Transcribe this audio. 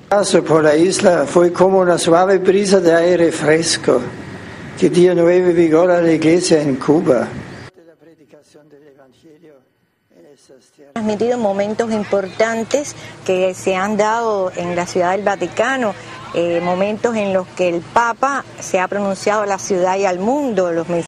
Paso por la isla fue como una suave brisa de aire fresco que dio nuevo vigor a la iglesia en Cuba. Transmitido momentos importantes que se han dado en la Ciudad del Vaticano, momentos en los que el Papa se ha pronunciado a la ciudad y al mundo, los